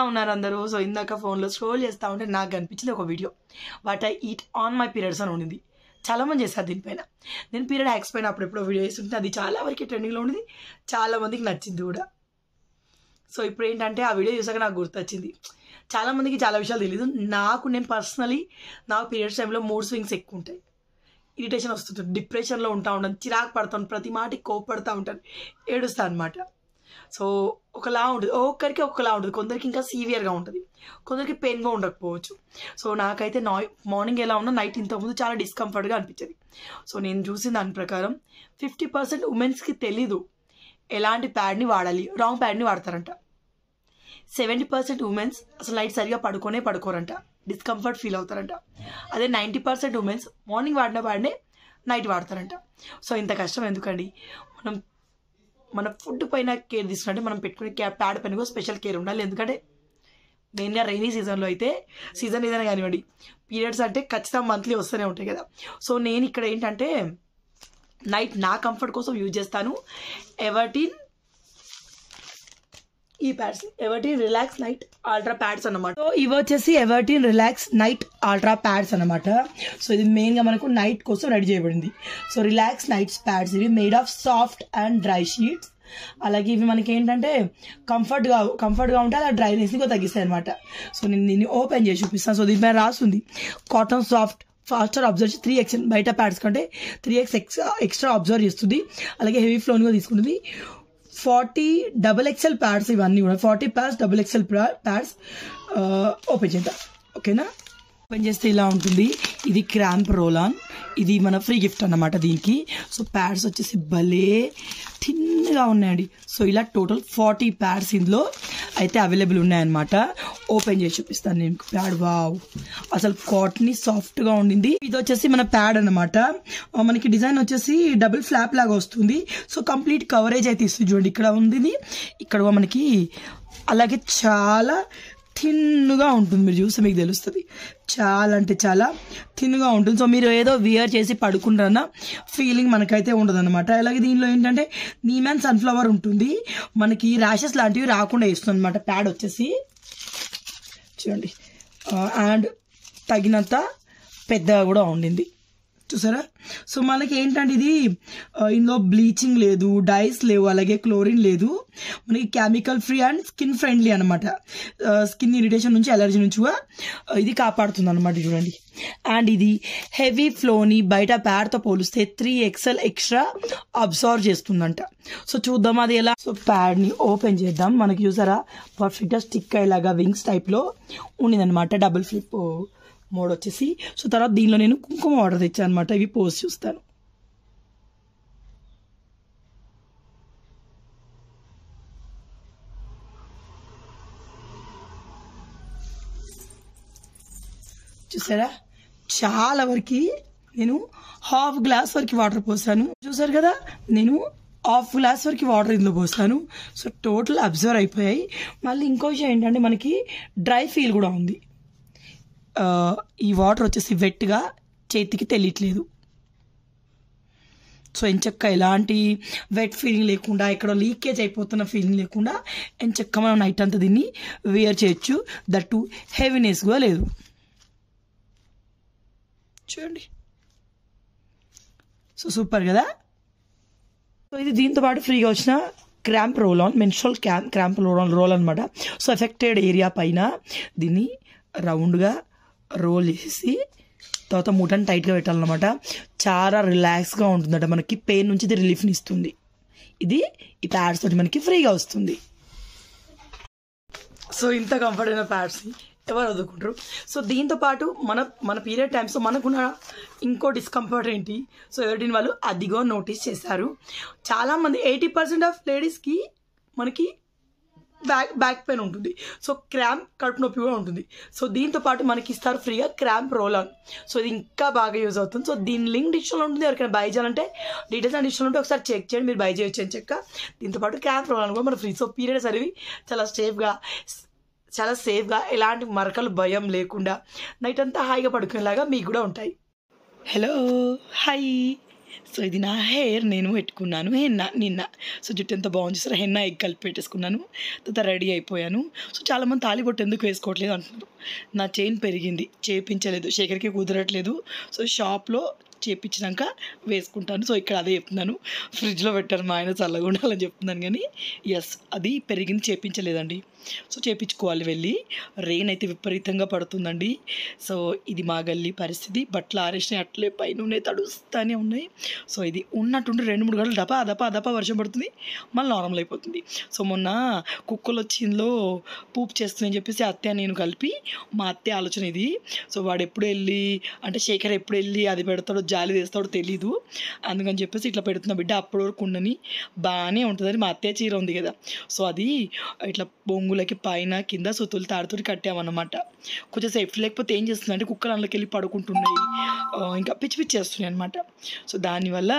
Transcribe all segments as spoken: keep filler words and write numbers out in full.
ఉన్నారు అందరూ? సో ఇందాక ఫోన్లో స్క్రోల్ చేస్తూ ఉంటే నాకు కనిపించింది ఒక video, what I eat on my periods అని ఉండింది. చాలామంది చేస్తారు దీనిపైన. నేను పీరియడ్ హ్యాక్స్ పైన అప్పుడెప్పుడో వీడియో చేస్తుంటే అది చాలా వరకు ట్రెండింగ్లో ఉండేది, చాలామందికి నచ్చింది కూడా. సో ఇప్పుడు ఏంటంటే ఆ వీడియో చూసాక నాకు గుర్తొచ్చింది, చాలామందికి చాలా విషయాలు తెలియదు. నాకు నేను పర్సనలీ నాకు పీరియడ్స్ టైంలో మూడ్ స్వింగ్స్ ఎక్కువ ఉంటాయి, ఇరిటేషన్ వస్తుంది, డిప్రెషన్లో ఉంటా ఉంటాను, చిరాకు పడతాను, ప్రతి మాటికి కోపడుతూ ఉంటాను, ఏడుస్తాను అనమాట. సో ఒకలా ఉంటుంది, ఒక్కరికి ఒకలా ఉంటుంది, కొందరికి ఇంకా సీవియర్గా ఉంటుంది, కొందరికి పెయిన్గా ఉండకపోవచ్చు. సో నాకైతే నా మార్నింగ్ ఎలా ఉన్నా నైట్ ఇంతకుముందు చాలా డిస్కంఫర్ట్గా అనిపించేది. సో నేను చూసిన దాని ప్రకారం ఫిఫ్టీ పర్సెంట్ ఉమెన్స్కి తెలీదు ఎలాంటి ప్యాడ్ని వాడాలి, రాంగ్ ప్యాడ్ని వాడతారంట. సెవెంటీ పర్సెంట్ ఉమెన్స్ అసలు నైట్ సరిగా పడుకోనే పడుకోరంట, డిస్కంఫర్ట్ ఫీల్ అవుతారంట. అదే నైంటీ పర్సెంట్ ఉమెన్స్ మార్నింగ్ వాడిన ప్యాడ్నే నైట్ వాడతారంట. సో ఇంత కష్టం ఎందుకండి? మనం మన ఫుడ్ పైన కేర్ తీసుకుంటే మనం పెట్టుకునే క్యా ప్యాడ్ పైన కూడా స్పెషల్ కేర్ ఉండాలి. ఎందుకంటే మెయిన్గా రైనీ సీజన్లో అయితే, సీజన్ ఏదైనా కానివ్వండి, పీరియడ్స్ అంటే ఖచ్చితంగా మంత్లీ వస్తూనే ఉంటాయి కదా. సో నేను ఇక్కడ ఏంటంటే నైట్ నా కంఫర్ట్ కోసం యూజ్ చేస్తాను ఎవటీన్ ఈ pads, Everteen relax night ultra pads అనమాట. సో ఇవి వచ్చేసి Everteen relax night ultra pads అనమాట. సో ఇది మెయిన్గా మనకు నైట్ కోసం రెడీ చేయబడింది. సో రిలాక్స్ నైట్స్ ప్యాడ్స్, ఇవి made of soft and dry sheets. అలాగే ఇవి మనకి ఏంటంటే కంఫర్ట్గా కంఫర్ట్గా ఉంటే అలా డ్రైనెస్ని కూడా తగ్గిస్తాయి అనమాట. సో నేను దీన్ని ఓపెన్ చేసి చూపిస్తాను. సో దీనిపైన రాస్తుంది cotton soft faster absorb three X, బయట ప్యాడ్స్ కంటే three X extra extra absorb చేస్తుంది. అలాగే హెవీ ఫ్లోన్ కూడా తీసుకుంటుంది. ఫార్టీ డబుల్ ఎక్స్ఎల్ ప్యాడ్స్ ఇవన్నీ కూడా, forty pads double XL pads. Open చేద్దాం, ఓకేనా? ఓపెన్ చేస్తే ఇలా ఉంటుంది. ఇది క్రాంప్ రోల్ ఆన్, ఇది మన ఫ్రీ గిఫ్ట్ అన్నమాట దీనికి. సో ప్యాడ్స్ వచ్చేసి భలే థిన్గా ఉన్నాయండి. సో ఇలా టోటల్ ఫార్టీ ప్యాడ్స్ ఇందులో అయితే అవైలబుల్ ఉన్నాయన్నమాట. ఓపెన్ చేసి చూపిస్తాను నేను ప్యాడ్. వావ్, అసలు కాటన్ సాఫ్ట్గా ఉండింది. ఇది వచ్చేసి మన ప్యాడ్ అనమాట. మనకి డిజైన్ వచ్చేసి డబుల్ ఫ్లాప్ లాగా వస్తుంది. సో కంప్లీట్ కవరేజ్ అయితే ఇస్తుంది. చూడండి ఇక్కడ ఉంది, ఇక్కడ మనకి అలాగే చాలా థిన్గా ఉంటుంది. మీరు చూస్తే మీకు తెలుస్తుంది, చాలా అంటే చాలా థిన్గా ఉంటుంది. సో మీరు ఏదో వియర్ చేసి పడుకుంటారన్న ఫీలింగ్ మనకైతే ఉండదు అనమాట. అలాగే దీనిలో ఏంటంటే నీమ్ అండ్ సన్ఫ్లవర్ ఉంటుంది, మనకి ర్యాషెస్ లాంటివి రాకుండా ఇస్తుంది అనమాట ప్యాడ్ వచ్చేసి. చూడండి, అండ్ తగినంత పెద్దగా కూడా ఉండింది, చూసారా? సో మనకి ఏంటంటే ఇది ఇందులో బ్లీచింగ్ లేదు, డైస్ లేవు, అలాగే క్లోరిన్ లేదు, మనకి chemical free and skin friendly అనమాట. స్కిన్ ఇరిటేషన్ నుంచి, అలర్జీ నుంచి కూడా ఇది కాపాడుతుంది అనమాట. చూడండి, అండ్ ఇది హెవీ ఫ్లోని బయట ప్యాడ్తో పోలిస్తే త్రీ ఎక్స్ఎల్ ఎక్స్ట్రా అబ్జర్వ్ చేస్తుందంట. సో చూద్దాం అది ఎలా. సో ప్యాడ్ని ఓపెన్ చేద్దాం. మనకి చూసారా పర్ఫెక్ట్గా స్టిక్ అయ్యేలాగా వింగ్స్ టైప్లో ఉండిందనమాట, డబుల్ ఫ్లిప్ మోడ్ వచ్చేసి. సో తర్వాత దీనిలో నేను కుంకుమ ఆర్డర్ తెచ్చాను అనమాట. ఇవి పోస్ట్ చూస్తాను. చూసారా, చాలా వరకు నేను హాఫ్ గ్లాస్ వరకు వాటర్ పోసాను. చూసారు కదా, నేను హాఫ్ గ్లాస్ వరకు వాటర్ ఇందులో పోస్తాను. సో టోటల్ అబ్జర్వ్ అయిపోయాయి. మళ్ళీ ఇంకో విషయం ఏంటంటే మనకి డ్రై ఫీల్ కూడా ఉంది. ఈ వాటర్ వచ్చేసి వెట్గా చేతికి తెలియట్లేదు. సో ఎంచక్క ఎలాంటి వెట్ ఫీలింగ్ లేకుండా, ఇక్కడ లీకేజ్ అయిపోతున్న ఫీలింగ్ లేకుండా ఎంచక్క మనం నైట్ అంతా దీన్ని వేర్ చేయొచ్చు. దట్టు హెవీనెస్ కూడా లేదు. చూడండి, సో సూపర్ కదా. సో ఇది దీంతో పాటు ఫ్రీగా వచ్చిన cramp roll on, menstrual cramp cramp roll on roll అనమాట. సో ఎఫెక్టెడ్ ఏరియా పైన దీన్ని రౌండ్గా రోల్ చేసి తర్వాత మూటని టైట్గా పెట్టాలన్నమాట. చాలా రిలాక్స్గా ఉంటుందట, మనకి పెయిన్ నుంచి ఇది రిలీఫ్ని ఇస్తుంది. ఇది ఈ ప్యాడ్స్ తోటి మనకి ఫ్రీగా వస్తుంది. సో ఇంత కంఫర్ట్ అయిన ప్యాడ్స్ ఎవరు వదులుకుంటారు? సో దీంతో పాటు మన మన పీరియడ్ టైమ్స్లో మనకున్న ఇంకో డిస్కంఫర్ట్ ఏంటి? సో ఎవరిని వాళ్ళు అదిగో నోటీస్ చేశారు. చాలామంది ఎయిటీ పర్సెంట్ ఆఫ్ లేడీస్కి మనకి బ్యాక్ బ్యాక్ పెయిన్ ఉంటుంది. సో క్రాంప్, కడుపు నొప్పి కూడా ఉంటుంది. సో దీంతో పాటు మనకి ఇస్తారు ఫ్రీగా క్రాంప్ రోల్ ఆన్. సో ఇది ఇంకా బాగా యూజ్ అవుతుంది. సో దీని లింక్ డిస్క్రిప్షన్లో ఉంటుంది. ఎవరికైనా బై చేయాలంటే డీటెయిల్స్ అండ్ డిస్క్రిప్షన్లో ఉంటే ఒకసారి చెక్ చేయండి, మీరు బై చేయొచ్చు అని చెక్క. దీంతో పాటు క్రాంప్ రోల్ ఆన్ కూడా మన ఫ్రీ. సో పీరియడ్స్ అనేవి చాలా సేఫ్గా చాలా సేఫ్గా ఎలాంటి మరకలు భయం లేకుండా నైట్ అంతా హాయిగా పడుకునేలాగా మీకు కూడా ఉంటాయి. హలో, హాయ్, సో ఇది నా హెయిర్ నేను పెట్టుకున్నాను హెన్నా నిన్న. సో జుట్టు ఎంత బాగుంది చూసారా, హెన్నా ఎగ్ కలిపి పెట్టేసుకున్నాను. తర్వాత రెడీ అయిపోయాను. సో చాలామంది తాళిబొట్టు ఎందుకు వేసుకోవట్లేదు అంటున్నారు. నా చైన్ పెరిగింది, చేయించలేదు, శేఖర్కి కుదరట్లేదు. సో షాప్లో చేయించినాక వేసుకుంటాను. సో ఇక్కడ అదే చెప్తున్నాను, ఫ్రిడ్జ్లో పెట్టాను మా ఆయన చల్లగా ఉండాలని చెప్తున్నాను. కానీ ఎస్ అది పెరిగింది, చేయించలేదండి. సో చేయించుకోవాలి వెళ్ళి. రెయిన్ అయితే విపరీతంగా పడుతుందండి. సో ఇది మా గల్లీ పరిస్థితి. బట్టలు ఆరేసినాయి అట్లే పైన ఉన్నాయి, తడుస్తూనే ఉన్నాయి. సో ఇది ఉన్నట్టుండి రెండు మూడు గంటలు దపా దపా దపా వర్షం పడుతుంది, మళ్ళీ నార్మల్ అయిపోతుంది. సో మొన్న కుక్కలు వచ్చి ఇందులో పూపు చేస్తుందని చెప్పేసి అత్త నేను కలిపి, మా అత్తే ఆలోచన ఇది. సో వాడు ఎప్పుడు వెళ్ళి అంటే శేఖర్ ఎప్పుడు వెళ్ళి అది పెడతాడో జాలి వేస్తాడో తెలీదు, అందుకని చెప్పేసి ఇట్లా పెడుతున్న బిడ్డ అప్పటి వరకు ఉండని బాగానే ఉంటుందని. మా అత్తే చీర ఉంది కదా, సో అది ఇట్లా బొంగులకి పైన కింద సుతులు తాడుతోటి కట్టామన్నమాట. కొంచెం సేఫ్టీ లేకపోతే ఏం చేస్తుంది అంటే కుక్కలు అందులోకి వెళ్ళి పడుకుంటున్నాయి, ఇంకా పిచ్చి పిచ్చి చేస్తున్నాయి అనమాట. సో దానివల్ల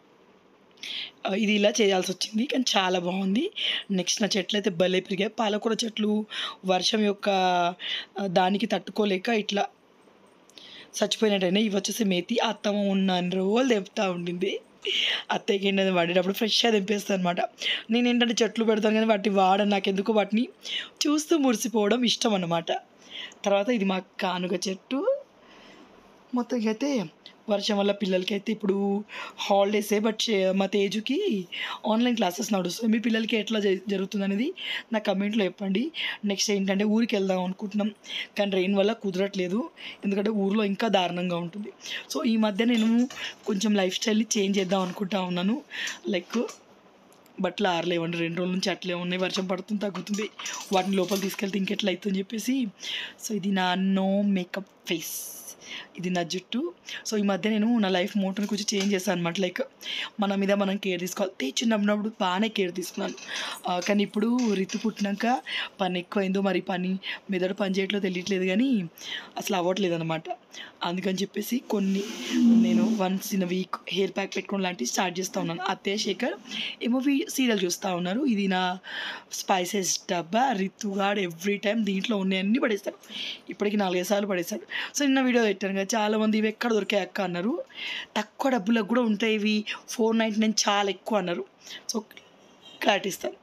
ఇది ఇలా చేయాల్సి వచ్చింది. కానీ చాలా బాగుంది. నెక్స్ట్ నా చెట్లు అయితే భలే పెరిగాయి. పాలకూర చెట్లు వర్షం యొక్క దానికి తట్టుకోలేక ఇట్లా చచ్చిపోయినట్టయినా. ఇవి వచ్చేసి మేతి. అత్తమ్మ ఉన్న రోజులు తెంపుతూ ఉండింది. అత్తయ్యకి ఏంటంటే వాడేటప్పుడు ఫ్రెష్గా తెంపేస్తాను అనమాట. నేను ఏంటంటే చెట్లు పెడతాను కానీ వాటిని వాడను, నాకు ఎందుకు వాటిని చూస్తూ మురిసిపోవడం ఇష్టం అన్నమాట. తర్వాత ఇది మా కానుగ చెట్టు. మొత్తంగా అయితే వర్షం వల్ల పిల్లలకి అయితే ఇప్పుడు హాలిడేసే, బట్ మా తేజుకి ఆన్లైన్ క్లాసెస్ నడుస్తాయి. మీ పిల్లలకి ఎట్లా జరుగుతుంది అనేది నా కమెంట్లో చెప్పండి. నెక్స్ట్ ఏంటంటే ఊరికి వెళ్దాం అనుకుంటున్నాం, కానీ రెయిన్ వల్ల కుదరట్లేదు, ఎందుకంటే ఊరిలో ఇంకా దారుణంగా ఉంటుంది. సో ఈ మధ్య నేను కొంచెం లైఫ్ స్టైల్ని చేంజ్ చేద్దాం అనుకుంటా ఉన్నాను. లైక్ బట్టలు ఆరలేవండి, రెండు రోజుల నుంచి అట్లే ఉన్నాయి, వర్షం పడుతుంది తగ్గుతుంది, వాటిని లోపల తీసుకెళ్తే ఇంకెట్లా అవుతుందని చెప్పేసి. సో ఇది నా నో మేకప్ ఫేస్, ఇది నా జుట్టు. సో ఈ మధ్య నేను నా లైఫ్ మోటోని కొంచెం చేంజ్ చేశాను అనమాట. లైక్ మన మీద మనం కేర్ తీసుకోవాలి. చిన్నప్పుడు బాగానే కేర్ తీసుకున్నాను, కానీ ఇప్పుడు రితు పుట్టినాక పని ఎక్కువైందో మరి పని మెదడు పని చేయట్లో తెలియట్లేదు, కానీ అసలు అవ్వట్లేదు అనమాట. అందుకని చెప్పేసి కొన్ని నేను once in week hair pack పెట్టుకోవడం లాంటివి స్టార్ట్ చేస్తూ ఉన్నాను. అత్తయ్య శేఖర్ ఏమో సీరియల్ చూస్తూ ఉన్నారు. ఇది నా స్పైసెస్ డబ్బా. రితుగాడు ఎవ్రీ టైం దీంట్లో ఉన్నాయన్నీ పడేస్తాడు, ఇప్పటికి నాలుగైదు సార్లు పడేస్తాడు. సో నిన్న వీడియో పెట్టాను కదా, చాలామంది ఇవి ఎక్కడ దొరికాయి అక్క అన్నారు. తక్కువ డబ్బులకు కూడా ఉంటాయి ఇవి, ఫోర్ నైంటీ నైన్ చాలా ఎక్కువ అన్నారు. సో క్లారిటీ ఇస్తాను.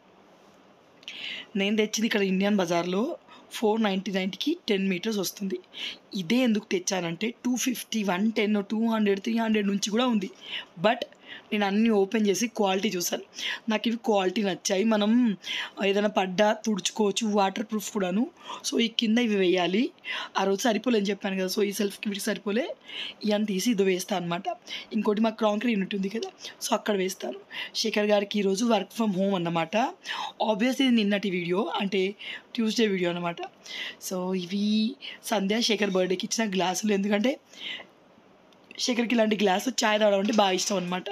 నేను తెచ్చింది ఇక్కడ ఇండియన్ బజార్లో ఫోర్ నైంటీ నైన్కి టెన్ మీటర్స్ వస్తుంది. ఇదే ఎందుకు తెచ్చానంటే two fifty one ten two hundred three hundred నుంచి కూడా ఉంది. బట్ నేను అన్నీ ఓపెన్ చేసి క్వాలిటీ చూసాను, నాకు ఇవి క్వాలిటీ నచ్చాయి. మనం ఏదైనా పడ్డా తుడుచుకోవచ్చు, వాటర్ ప్రూఫ్ కూడాను. సో ఈ కింద ఇవి వేయాలి. ఆ రోజు సరిపోలేని చెప్పాను కదా, సో ఈ సెల్ఫ్కి వీటికి సరిపోలే, ఇవన్నీ తీసి ఇది వేస్తాను అనమాట. ఇంకోటి మాకు క్రాంకరీ యూనిట్ ఉంది కదా, సో అక్కడ వేస్తాను. శేఖర్ గారికి ఈరోజు వర్క్ ఫ్రమ్ హోమ్ అన్నమాట. ఆబ్వియస్లీ ఇది నిన్నటి వీడియో, అంటే ట్యూస్డే వీడియో అనమాట. సో ఇవి సంధ్య శేఖర్ బర్త్డేకి ఇచ్చిన గ్లాసులు, ఎందుకంటే శేఖర్కి ఇలాంటి గ్లాసు చాయ్ తాగడం అంటే బాగా ఇష్టం అనమాట.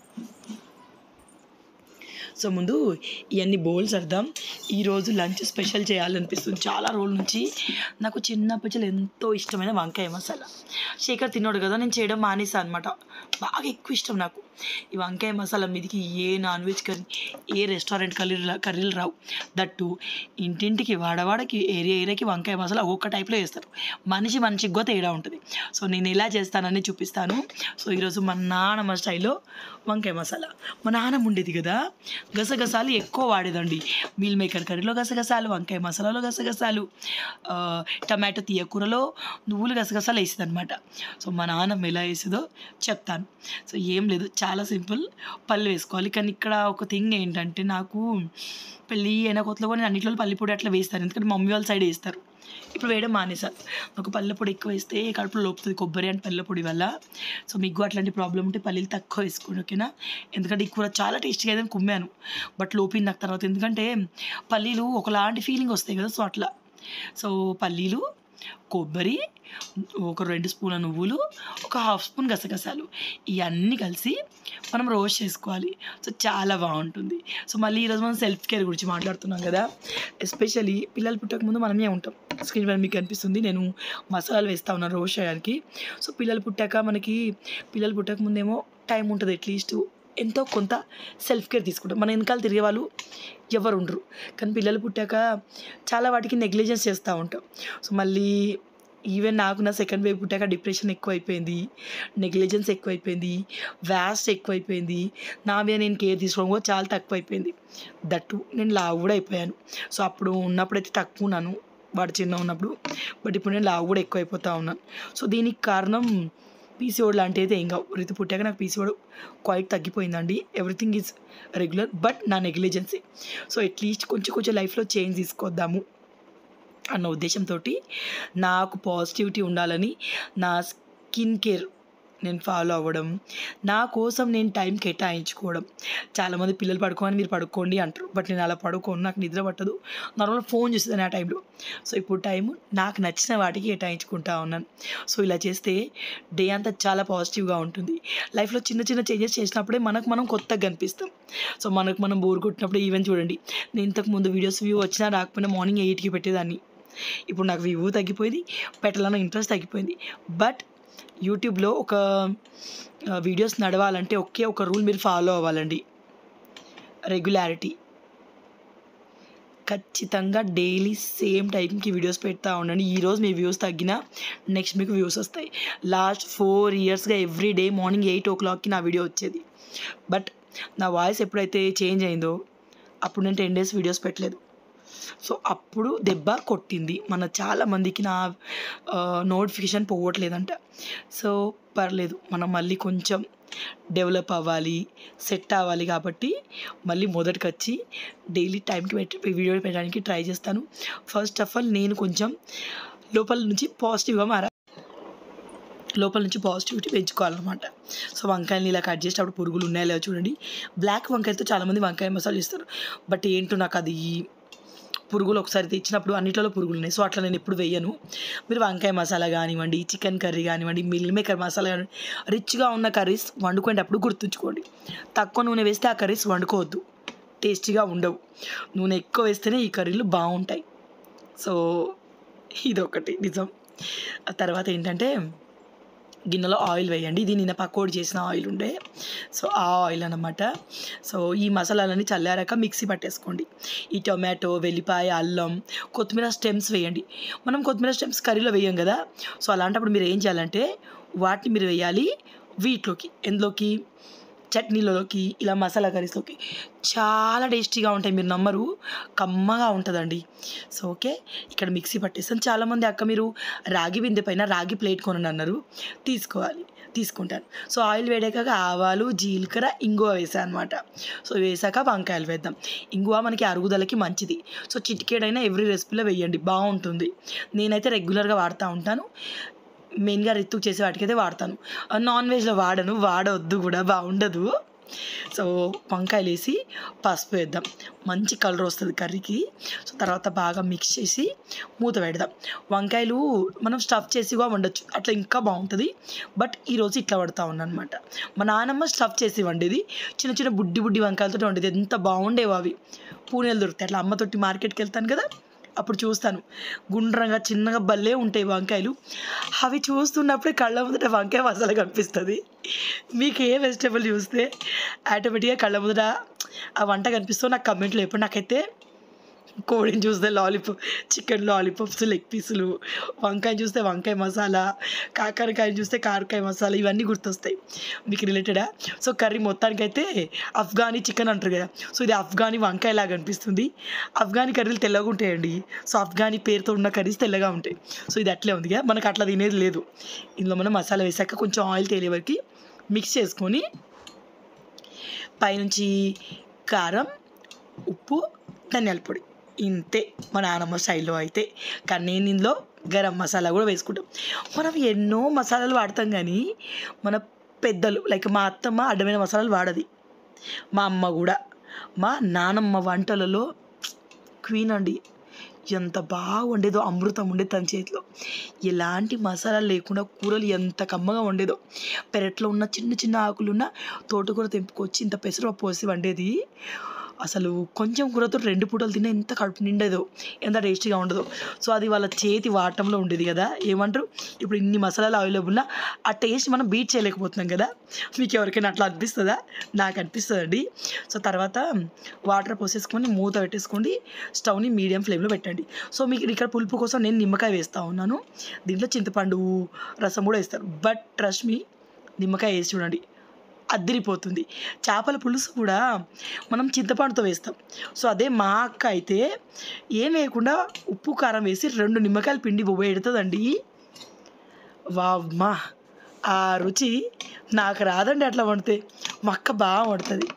సో ముందు ఇవన్నీ బౌల్స్ అర్థం. ఈరోజు లంచ్ స్పెషల్ చేయాలనిపిస్తుంది. చాలా రోజుల నుంచి నాకు చిన్నప్పటి ఎంతో ఇష్టమైన వంకాయ మసాలా. శేఖర్ తిన్నాడు కదా, నేను చేయడం మానేసా అనమాట. బాగా ఎక్కువ ఇష్టం నాకు ఈ వంకాయ మసాలా. మీదికి ఏ నాన్ వెజ్ కర్రీ, ఏ రెస్టారెంట్ కర్రీ కర్రీలు రావు. దట్టు ఇంటింటికి వాడవాడకి ఏరియా ఏరియాకి వంకాయ మసాలా ఒక్కొక్క టైప్లో వేస్తారు. మనిషి మనిషికి కూడా తేడా ఉంటుంది. సో నేను ఎలా చేస్తానని చూపిస్తాను. సో ఈరోజు మా నాన్నమ్మ స్టైల్లో వంకాయ మసాలా. మా నాన్నమ్మ ఉండేది కదా, గసగసాలు ఎక్కువ వాడేదండి. మీల్ మేకర్ కర్రీలో గసగసాలు, వంకాయ మసాలాలో గసగసాలు, టమాటో తీయకూరలో నువ్వులు గసగసాలు వేసేది అనమాట. సో మా నాన్నమ్మ ఎలా వేసేదో చెప్తాను. సో ఏం లేదు, చాలా సింపుల్. పల్లి వేసుకోవాలి. కానీ ఇక్కడ ఒక థింగ్ ఏంటంటే, నాకు పెళ్ళి అయిన కొత్తలో కూడా నేను అన్నింటిలో పల్లిపొడి అట్లా వేస్తాను, ఎందుకంటే మమ్మీ వాళ్ళ సైడ్ వేస్తారు. ఇప్పుడు వేయడం మానేసాను. నాకు పల్లెపొడి ఎక్కువ వేస్తే కడుపులో లోపుతుంది, కొబ్బరి అండ్ పల్లెపొడి వల్ల. సో మీకు అట్లాంటి ప్రాబ్లం ఉంటే పల్లీలు తక్కువ వేసుకోండి, ఓకేనా? ఎందుకంటే ఈ కూర చాలా టేస్టీగా అయితే కుమ్మాను, బట్ లోపింది నాకు తర్వాత, ఎందుకంటే పల్లీలు ఒకలాంటి ఫీలింగ్ వస్తాయి కదా. సో అట్లా. సో పల్లీలు, కొబ్బరి, ఒక రెండు స్పూన్ల నువ్వులు, ఒక హాఫ్ స్పూన్ గసగసాలు, ఇవన్నీ కలిసి మనం రోస్ట్ చేసుకోవాలి. సో చాలా బాగుంటుంది. సో మళ్ళీ ఈరోజు మనం సెల్ఫ్ కేర్ గురించి మాట్లాడుతున్నాం కదా, ఎస్పెషల్లీ పిల్లలు పుట్టక ముందు మనమే ఉంటాం. స్క్రీన్ పైన మీకు కనిపిస్తుంది, నేను మసాలాలు వేస్తూ ఉన్నాను రోస్ట్ చేయడానికి. సో పిల్లలు పుట్టాక మనకి పిల్లలు పుట్టక ముందేమో టైం ఉంటుంది, అట్లీస్ట్ ఎంతో కొంత సెల్ఫ్ కేర్ తీసుకుంటాం. మన వెనకాల తిరిగే వాళ్ళు ఎవరు ఉండరు, కానీ పిల్లలు పుట్టాక చాలా వాటికి నెగ్లిజెన్స్ చేస్తూ ఉంటాం. సో మళ్ళీ ఈవెన్ నాకు నా సెకండ్ బేబీ పుట్టాక డిప్రెషన్ ఎక్కువైపోయింది, నెగ్లిజెన్స్ ఎక్కువైపోయింది, వ్యాస్ట్ ఎక్కువైపోయింది, నా మీద నేను కేర్ తీసుకోవడం కూడా చాలా తక్కువైపోయింది. దట్టు నేను లావు కూడా అయిపోయాను. సో అప్పుడు ఉన్నప్పుడైతే తక్కువ ఉన్నాను వాడు చిన్న ఉన్నప్పుడు, బట్ ఇప్పుడు నేను లావు కూడా ఎక్కువ అయిపోతూ ఉన్నాను. సో దీనికి కారణం పీసీఓడి లాంటివి అయితే ఏం కావు. రీతి పుట్టాక నాకు పీసీఓడి క్వైట్ తగ్గిపోయిందండి. ఎవ్రీథింగ్ ఈజ్ రెగ్యులర్, బట్ నా నెగ్లిజెన్సీ. సో అట్లీస్ట్ కొంచెం కొంచెం లైఫ్లో చేంజ్ తీసుకొద్దాము అన్న ఉద్దేశంతో నాకు పాజిటివిటీ ఉండాలని నా స్కిన్ కేర్ నేను ఫాలో అవ్వడం, నా కోసం నేను టైం కేటాయించుకోవడం. చాలామంది పిల్లలు పడుకోని మీరు పడుకోండి అంటారు, బట్ నేను అలా పడుకోను, నాకు నిద్ర పట్టదు, నార్మల్ ఫోన్ చూస్తాను ఆ టైంలో. సో ఇప్పుడు టైము నాకు నచ్చిన వాటికి కేటాయించుకుంటా ఉన్నాను. సో ఇలా చేస్తే డే అంతా చాలా పాజిటివ్గా ఉంటుంది. లైఫ్లో చిన్న చిన్న చేంజెస్ చేసినప్పుడే మనకు మనం కొత్తగా కనిపిస్తాం. సో మనకు మనం బోర్ కొట్టినప్పుడు ఈవెన్ చూడండి, నేను ఇంతకుముందు వీడియోస్ వ్యూ వచ్చినా రాకపోయినా మార్నింగ్ ఎయిట్కి పెట్టేదాన్ని. ఇప్పుడు నాకు వ్యూ తగ్గిపోయింది, పెట్టాలన్న ఇంట్రెస్ట్ తగ్గిపోయింది. బట్ యూట్యూబ్లో ఒక వీడియోస్ నడవాలంటే ఒకే ఒక రూల్ మీరు ఫాలో అవ్వాలండి, రెగ్యులారిటీ. ఖచ్చితంగా డైలీ సేమ్ టైంకి వీడియోస్ పెడతా ఉండండి. ఈరోజు మీ వ్యూస్ తగ్గినా నెక్స్ట్ మీకు వ్యూస్ వస్తాయి. లాస్ట్ ఫోర్ ఇయర్స్గా ఎవ్రీ డే మార్నింగ్ ఎయిట్ ఓ క్లాక్కి నా వీడియో వచ్చేది. బట్ నా వాయిస్ ఎప్పుడైతే చేంజ్ అయిందో అప్పుడు నేను టెన్ డేస్ వీడియోస్ పెట్టలేదు. సో అప్పుడు దెబ్బ కొట్టింది. మన చాలామందికి నా నోటిఫికేషన్ పోవట్లేదంట. సో పర్లేదు, మనం మళ్ళీ కొంచెం డెవలప్ అవ్వాలి, సెట్ అవ్వాలి. కాబట్టి మళ్ళీ మొదటికి వచ్చి డైలీ టైంకి పెట్టి వీడియో పెట్టడానికి ట్రై చేస్తాను. ఫస్ట్ ఆఫ్ ఆల్ నేను కొంచెం లోపల నుంచి పాజిటివ్గా మారా లోపల నుంచి పాజిటివిటీ పెంచుకోవాలన్నమాట. సో వంకాయలు ఇలా కట్ చేసేటప్పుడు పురుగులు ఉన్నాయో లేవో చూడండి. బ్లాక్ వంకాయలతో చాలామంది వంకాయ మసాలా చేస్తారు, బట్ ఏంటో నాకు అది పురుగులు ఒకసారి తెచ్చినప్పుడు అన్నిట్లలో పురుగులు ఉన్నాయి. సో అట్లా నేను ఎప్పుడు వేయను. మీరు వంకాయ మసాలా కానివ్వండి, చికెన్ కర్రీ కానివ్వండి, మిల్ మేకర్ మసాలా కానివ్వండి, రిచ్గా ఉన్న కర్రీస్ వండుకునేటప్పుడు గుర్తుంచుకోండి, తక్కువ నూనె వేస్తే ఆ కర్రీస్ వండుకోవద్దు, టేస్టీగా ఉండవు. నూనె ఎక్కువ వేస్తేనే ఈ కర్రీలు బాగుంటాయి. సో ఇదొకటి నిజం. ఆ తర్వాత ఏంటంటే గిన్నెలో ఆయిల్ వేయండి. ఇది నిన్న పకోడీ చేసిన ఆయిల్ ఉండే, సో ఆ ఆయిల్ అన్నమాట. సో ఈ మసాలాలన్నీ చల్లారాక మిక్సీ పట్టేసుకోండి. ఈ టొమాటో, వెల్లిపాయ, అల్లం, కొత్తిమీర స్టెమ్స్ వేయండి. మనం కొత్తిమీర స్టెమ్స్ కర్రీలో వేయం కదా. సో అలాంటప్పుడు మీరు ఏం చేయాలంటే వాటిని మీరు వేయాలి వీటిలోకి, ఎందులోకి, చట్నీలలోకి, ఇలా మసాలా కర్రీస్లోకి. చాలా టేస్టీగా ఉంటాయి, మీరు నమ్మరు, కమ్మగా ఉంటుందండి. సో ఓకే, ఇక్కడ మిక్సీ పట్టేస్తాను. చాలామంది అక్క మీరు రాగి బిందె పైన రాగి ప్లేట్ కొనని అన్నారు, తీసుకోవాలి, తీసుకుంటాను. సో ఆయిల్ వేడాక ఆవాలు, జీలకర్ర, ఇంగువ వేసాను అనమాట. సో వేసాక వంకాయలు వేద్దాం. ఇంగువ మనకి అరుగుదలకి మంచిది. సో చిటికేడైనా ఎవ్రీ రెసిపీలో వేయండి, బాగుంటుంది. నేనైతే రెగ్యులర్గా వాడుతూ ఉంటాను, మెయిన్గా రిత్తుకు చేసే వాటికైతే వాడతాను. నాన్ వెజ్లో వాడను, వాడవద్దు కూడా, బాగుండదు. సో వంకాయలు వేసి పసుపు వేద్దాం, మంచి కలర్ వస్తుంది కర్రీకి. సో తర్వాత బాగా మిక్స్ చేసి మూత పెడదాం. వంకాయలు మనం స్టఫ్ చేసి కూడా వండొచ్చు, అట్లా ఇంకా బాగుంటుంది. బట్ ఈరోజు ఇట్లా పడుతూ ఉన్నాను అనమాట. మా నాన్నమ్మ స్టఫ్ చేసి వండేది, చిన్న చిన్న బుడ్డి బుడ్డి వంకాయలతో వండేది, ఎంత బాగుండేవి అవి. పూణేలు దొరుకుతాయి, అట్లా అమ్మతోటి మార్కెట్కి వెళ్తాను కదా, అప్పుడు చూస్తాను, గుండ్రంగా చిన్నగా భలే ఉంటాయి వంకాయలు. అవి చూస్తున్నప్పుడే కళ్ళ ముందట వంకాయ మసాలా కనిపిస్తుంది. మీకు ఏ వెజిటేబుల్ చూస్తే ఆటోమేటిక్గా కళ్ళ ముందట ఆ వంట కనిపిస్తూ నాకు కమెంట్లో ఎప్పుడు. నాకైతే కోడిని చూస్తే లాలీపాప్, చికెన్ లాలీపాప్స్, లెగ్ పీసులు, వంకాయ చూస్తే వంకాయ మసాలా, కాకరకాయని చూస్తే కాకరకాయ మసాలా, ఇవన్నీ గుర్తొస్తాయి. మీకు రిలేటెడా? సో కర్రీ మొత్తానికైతే అఫ్ఘానీ చికెన్ అంటారు కదా, సో ఇది అఫ్ఘానీ వంకాయ లాగా అనిపిస్తుంది. అఫ్ఘానీ కర్రీలు తెల్లగా ఉంటాయండి, సో అఫ్ఘానీ పేరుతో ఉన్న కర్రీస్ తెల్లగా ఉంటాయి. సో ఇది అట్లే ఉంది కదా, మనకు అట్లా తినేది లేదు. ఇందులో మనం మసాలా వేసాక కొంచెం ఆయిల్ తేలే వరకు మిక్స్ చేసుకొని పైనుంచి కారం, ఉప్పు, ధనియాల పొడి, ఇంతే మా నాన్నమ్మ స్టైల్లో అయితే. కానీ నేను ఇందులో గరం మసాలా కూడా వేసుకుంటాం. మనం ఎన్నో మసాలాలు వాడతాం కానీ మన పెద్దలు లైక్ మా అత్తమ్మ అడ్డమైన మసాలాలు వాడది, మా అమ్మ కూడా. మా నానమ్మ వంటలలో క్వీన్ అండి, ఎంత బాగా వండేదో, అమృతం ఉండేది తన చేతిలో. ఎలాంటి మసాలాలు లేకుండా కూరలు ఎంత కమ్మగా వండేదో. పెరట్లో ఉన్న చిన్న చిన్న ఆకులున్న తోటకూర తెంపుకొచ్చి ఇంత పెసరపప్పు పోసి వండేది. అసలు కొంచెం కూరతో రెండు పూటలు తిన్నా ఎంత కడుపు నిండేదో, ఎంత టేస్టీగా ఉండదో. సో అది వాళ్ళ చేతి వాటంలో ఉండేది కదా. ఏమంటారు, ఇప్పుడు ఇన్ని మసాలాలు అవైలబుల్లా ఆ టేస్ట్ మనం బీట్ చేయలేకపోతున్నాం కదా. మీకు ఎవరికైనా అట్లా అనిపిస్తుందా? నాకు అనిపిస్తుందండి. సో తర్వాత వాటర్ పోసేసుకొని మూత పెట్టేసుకోండి, స్టవ్ని మీడియం ఫ్లేమ్లో పెట్టండి. సో మీకు ఇక్కడ పులుపు కోసం నేను నిమ్మకాయ వేస్తూ ఉన్నాను. దీంట్లో చింతపండు రసం కూడా వేస్తారు. బట్ ట్రస్ట్ మీ, నిమ్మకాయ వేసి చూడండి, అద్దిరిపోతుంది. చేపల పులుసు కూడా మనం చింతపండుతో వేస్తాం. సో అదే మా అక్క అయితే ఏం వేయకుండా ఉప్పు కారం వేసి రెండు నిమ్మకాయలు పిండి పెడుతుందండి. వామ్మా, ఆ రుచి నాకు రాదండి అట్లా వండితే. మా అక్క బాగా వండుతుంది.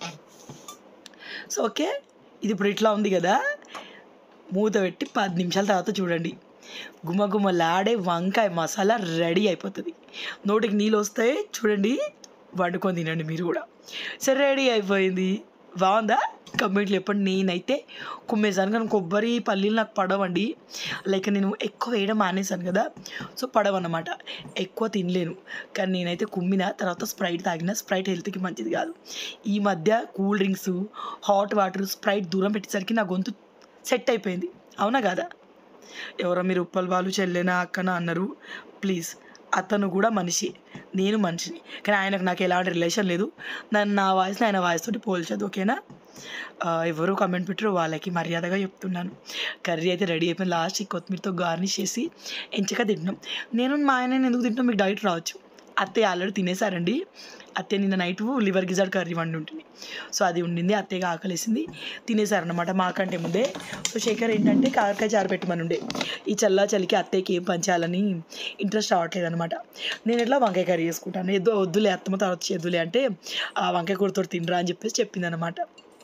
సో ఓకే, ఇది ఇప్పుడు ఇట్లా ఉంది కదా, మూత పెట్టి పది నిమిషాల తర్వాత చూడండి, గుమగుమలాడే వంకాయ మసాలా రెడీ అయిపోతుంది. నోటికి నీళ్ళు వస్తాయి చూడండి, వండుకొని తినండి మీరు కూడా. సరే, రెడీ అయిపోయింది. బాగుందా? కమెంట్లు చెప్పండి. నేనైతే కుమ్మేసాను, కానీ కొబ్బరి పల్లీలు నాకు పడవండి. లైక్ నేను ఎక్కువ వేయడం మానేసాను కదా, సో పడవన్నమాట, ఎక్కువ తినలేను. కానీ నేనైతే కుమ్మిన తర్వాత స్ప్రైట్ తాగిన. స్ప్రైట్ హెల్త్కి మంచిది కాదు. ఈ మధ్య cool drinks, hot water, Sprite దూరం పెట్టేసరికి నా గొంతు సెట్ అయిపోయింది. అవునా కదా? ఎవరో మీరు ఉప్పల్ వాళ్ళు చెల్లెనా అక్కన అన్నారు. ప్లీజ్, అతను కూడా మనిషి, నేను మనిషిని. కానీ ఆయనకు నాకు ఎలాంటి రిలేషన్ లేదు. నన్ను నా వాయిస్ని ఆయన వాయిస్ తోటి పోల్చదు. ఓకేనా? ఎవరు కమెంట్ పెట్టారు వాళ్ళకి మర్యాదగా చెప్తున్నాను. కర్రీ అయితే రెడీ అయిపోయింది. లాస్ట్కి కొత్తిమీరతో గార్నిష్ చేసి ఎంచగా తింటున్నాం. నేను మా ఆయన ఎందుకు తింటున్నాం మీకు డౌట్ రావచ్చు. అత్తయ్య ఆల్రెడీ తినేసారండి. అత్తయ్య నిన్న నైట్ లివర్ గిజాడ్ కర్రీ వండి ఉంటుంది. సో అది ఉండింది, అత్తయ్యగా ఆకలేసింది, తినేసారనమాట మాకంటే ముందే. సో శేఖర్ ఏంటంటే కాకరకాయ చారు పెట్టమని ఉండే. ఈ చల్ల చలికి అత్తయ్యకి ఏం పంచాలని ఇంట్రెస్ట్ రావట్లేదు అనమాట. నేను ఎట్లా వంకాయ కర్రీ చేసుకుంటాను, ఏదో వద్దులే అత్తమ్మ తర్వాత చేద్దులే అంటే ఆ వంకాయ కూరతో తినరా అని చెప్పేసి చెప్పింది అనమాట.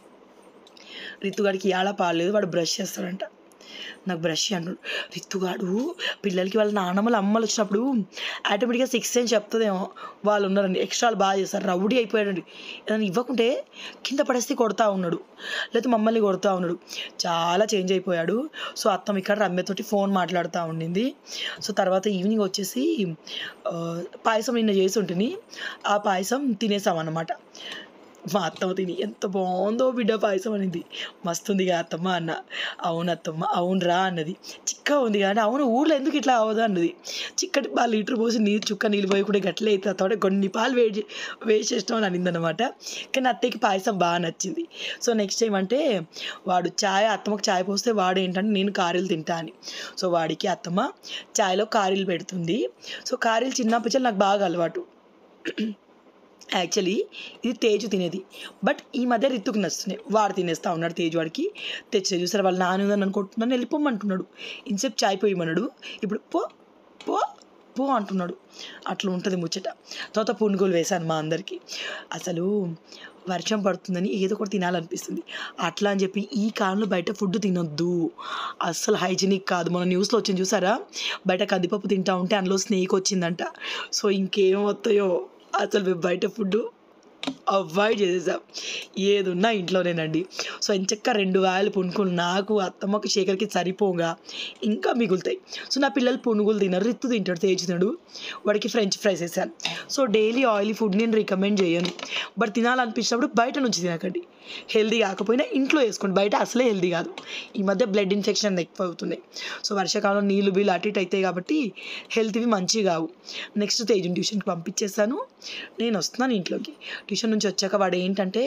రితుగాడికి ఇవాళ పాలేదు, వాడు బ్రష్ చేస్తాడంట. నాకు బ్రష్ అన్నాడు. రితుగాడు పిల్లలకి వాళ్ళ నాన్నమ్మలు అమ్మలు వచ్చినప్పుడు ఆటోమేటిక్గా సిక్స్ సెన్స్ చెప్తుందేమో, వాళ్ళు ఉన్నారండి ఎక్స్ట్రాలు బాగా చేస్తారు. రౌడీ అయిపోయాడండి. ఏదైనా ఇవ్వకుంటే కింద పడేస్తే కొడతా ఉన్నాడు, లేకపోతే మమ్మల్ని కొడతా ఉన్నాడు. చాలా చేంజ్ అయిపోయాడు. సో అత్తమ్మ ఇక్కడ రమ్యతోటి ఫోన్ మాట్లాడుతూ ఉండింది. సో తర్వాత ఈవినింగ్ వచ్చేసి పాయసం నిన్న చేసి ఉంటుంది, ఆ పాయసం తినేసామన్నమాట. మా అత్తమ్మ తిని ఎంత బాగుందో బిడ్డ పాయసం అనింది. మస్తుంది కదా అత్తమ్మ అన్న. అవును అత్తమ్మ, అవునురా అన్నది. చిక్కగా ఉంది కానీ అవును ఊళ్ళో ఎందుకు ఇట్లా అవ్వదు అన్నది. చిక్కటి పాలు లీటర్ పోసి నీరు చుక్క నీళ్ళు పోయి కూడా గట్లే అవుతుంది అత్తమాట, కొన్ని పాలు వేడి వేస్ట్ చేస్తాం అని అనిందనమాట. కానీ అత్తయ్యకి పాయసం బాగా నచ్చింది. సో నెక్స్ట్ టైం అంటే వాడు ఛాయ్, అత్తమ్మకి ఛాయ్ పోస్తే వాడు ఏంటంటే నేను కారీలు తింటా అని. సో వాడికి అత్తమ్మ ఛాయ్లో కారీలు పెడుతుంది. సో కారీలు చిన్నప్పటి నాకు బాగా అలవాటు. యాక్చువల్లీ ఇది తేజు తినేది, బట్ ఈ మధ్య రితుకు నచ్చుతున్నాయి. వాడు తినేస్తా ఉన్నాడు. తేజు వాడికి తెచ్చే చూసారు, వాళ్ళు నానుందని అనుకుంటున్నాను, వెళ్ళిపోమంటున్నాడు. ఇన్సేపు చాయ్ పోయమన్నాడు, ఇప్పుడు పో పో పో అంటున్నాడు. అట్లా ఉంటుంది ముచ్చట. తర్వాత పునుగులు వేశాను మా అందరికీ. అసలు వర్షం పడుతుందని ఏదో ఒకటి తినాలనిపిస్తుంది. అట్లా అని చెప్పి ఈ కాలంలో బయట ఫుడ్ తినొద్దు, అస్సలు హైజీనిక్ కాదు. మన న్యూస్లో వచ్చింది చూసారా, బయట కందిపప్పు తింటా ఉంటే అందులో స్నేక్ వచ్చిందంట. సో ఇంకేం వస్తాయో, అసలు మేము బయట ఫుడ్ అవాయిడ్ చేసేసాం. ఏది ఉన్నా ఇంట్లోనేనండి. సో ఎంచక్క రెండు వాయిలు పునుగులు నాకు అత్తమ్మకి శేఖర్కి సరిపోగా ఇంకా మిగులుతాయి. సో నా పిల్లలు పునుగులు తినరు, రిత్తు తింటాడు, తేజు తినడు. వాడికి ఫ్రెంచ్ ఫ్రైస్ వేసాను. సో డైలీ ఆయిలీ ఫుడ్ నేను రికమెండ్ చేయను, బట్ తినాలనిపించినప్పుడు బయట నుంచి తినకండి. హెల్దీ కాకపోయినా ఇంట్లో వేసుకోండి, బయట అసలే హెల్దీ కాదు. ఈ మధ్య బ్లడ్ ఇన్ఫెక్షన్ ఎక్కువ అవుతున్నాయి. సో వర్షాకాలంలో నీళ్ళు బిల్లు అటు ఇటు అవుతాయి కాబట్టి హెల్త్వి మంచివి కావు. నెక్స్ట్ తేజుని ట్యూషన్కి పంపించేస్తాను, నేను వస్తున్నాను ఇంట్లోకి. ట్యూషన్ నుంచి వచ్చాక వాడు ఏంటంటే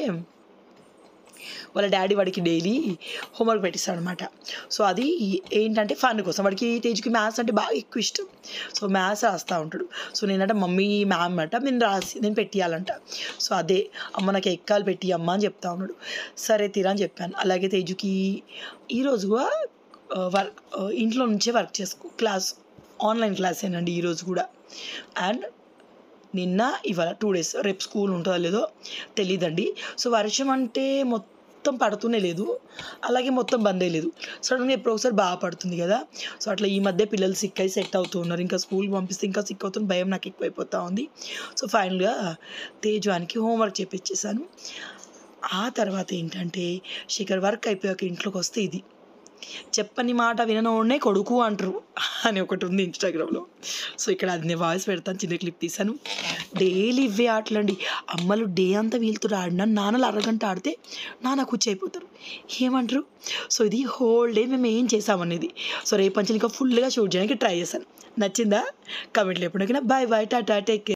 వాళ్ళ డాడీ వాడికి డైలీ హోంవర్క్ పెట్టిస్తాడు అనమాట. సో అది ఏంటంటే ఫన్ కోసం. వాడికి తేజుకి మ్యాథ్స్ అంటే బాగా ఎక్కువ ఇష్టం. సో మ్యాథ్స్ రాస్తూ ఉంటాడు. సో నేనంటే మమ్మీ మ్యామ్ అంట నేను రాసి నేను పెట్టియాలంట. సో అదే అమ్మ నాకు ఎక్కాలు పెట్టి అమ్మ అని చెప్తా ఉన్నాడు. సరే తీరా అని చెప్పాను. అలాగే తేజుకి ఈరోజు వర్క్ ఇంట్లో నుంచే వర్క్ చేసుకో క్లాస్, ఆన్లైన్ క్లాస్ ఏనండి ఈరోజు కూడా. అండ్ నిన్న ఇవాళ టూ డేస్, రేపు స్కూల్ ఉంటుందో లేదో తెలియదండి. సో వర్షం అంటే మొత్తం పడుతూనే లేదు, అలాగే మొత్తం బంద్ అయ్యలేదు. సడన్గా ఎప్పుడు ఒకసారి బాగా పడుతుంది కదా. సో అట్లా ఈ మధ్య పిల్లలు సిక్ అయి సెట్ అవుతూ ఉన్నారు. ఇంకా స్కూల్కి పంపిస్తే ఇంకా సిక్ అవుతుంది, భయం నాకు ఎక్కువైపోతూ ఉంది. సో ఫైనల్గా తేజవానికి హోంవర్క్ చేపించేసాను. ఆ తర్వాత ఏంటంటే శేఖర్ వర్క్ అయిపోయాక ఇంట్లోకి వస్తే ఇది చెప్పని మాట విననోడనే కొడుకు అంటారు అని ఒకటి ఉంది ఇన్స్టాగ్రామ్లో. సో ఇక్కడ అది నేను వాయిస్ పెడతాను, చిన్న క్లిప్ తీసాను. డైలీ ఇవే ఆటలండి. అమ్మలు డే అంతా వీళ్ళతో ఆడినా నాన్నలు అరగంట ఆడితే నాన్న కూర్చి అయిపోతారు. ఏమంటారు? సో ఇది హోల్ డే మేము ఏం చేసామనేది. సో రేపు నుంచి ఇంకా ఫుల్గా షూట్ చేయడానికి ట్రై చేశాను. నచ్చిందా? కమెంట్లు ఎప్పుడు bye bye tata take care.